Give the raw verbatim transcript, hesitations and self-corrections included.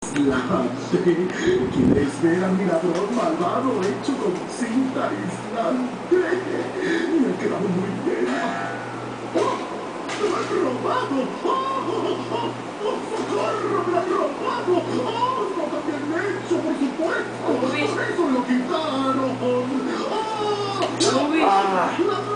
aislante. ¿Quieres ver a mi ladrón malvado hecho con cinta aislante? Me ha quedado muy bien. ¡Oh! ¡Me lo han robado! ¡Oh, oh, oh! ¡Oh, socorro! ¡Me lo han robado! ¡Oh, no tan bien hecho, por supuesto! Uy. ¡Por eso me lo quitaron! ¡Oh! Uy. ¡La